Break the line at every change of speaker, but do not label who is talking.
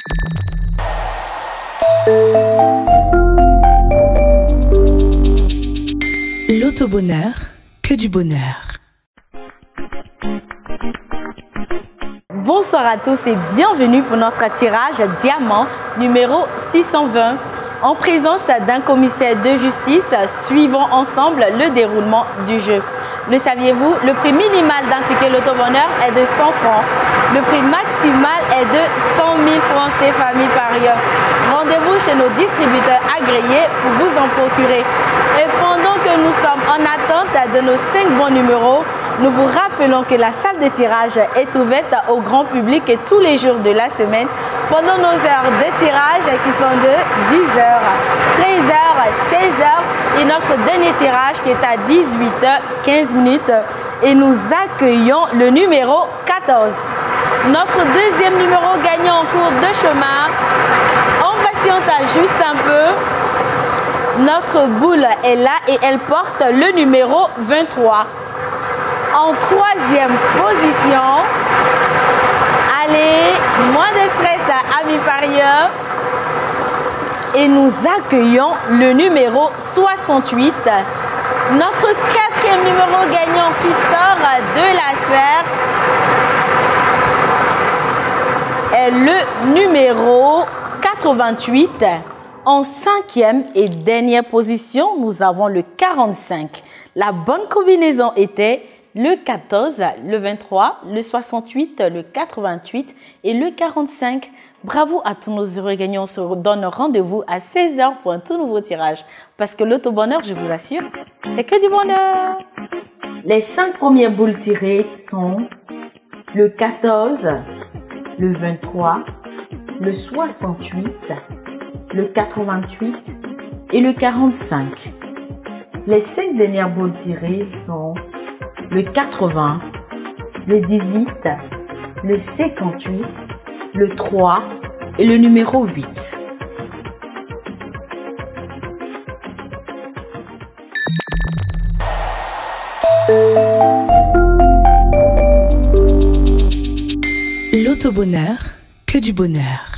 L'auto-bonheur, que du bonheur.
Bonsoir à tous et bienvenue pour notre tirage diamant numéro 620. En présence d'un commissaire de justice, suivons ensemble le déroulement du jeu. Le saviez-vous, le prix minimal d'un ticket l'auto-bonheur est de 100 francs. Le prix maximal est de 100 000 francs CFA par heure. Rendez-vous chez nos distributeurs agréés pour vous en procurer. Et pendant que nous sommes en attente de nos 5 bons numéros, nous vous rappelons que la salle de tirage est ouverte au grand public tous les jours de la semaine pendant nos heures de tirage qui sont de 10h, 13h, 16h et notre dernier tirage qui est à 18h15 et nous accueillons le numéro 14. Notre deuxième numéro gagnant en cours de chemin. On patiente juste un peu. Notre boule est là et elle porte le numéro 23. En troisième position, allez, moins de stress à amis parieurs. Et nous accueillons le numéro 68. Notre quatrième numéro gagnant qui sort de la sphère est le numéro 88. En cinquième et dernière position, nous avons le 45. La bonne combinaison était le 14, le 23, le 68, le 88 et le 45. Bravo à tous nos heureux gagnants. On se donne rendez-vous à 16h pour un tout nouveau tirage. Parce que l'auto-bonheur, je vous assure, c'est que du bonheur. Les 5 premières boules tirées sont le 14, le 23, le 68, le 88 et le 45. Les 5 dernières boules tirées sont le 80, le 18, le 58, le 3 et le numéro 8.
L'auto-bonheur, que du bonheur.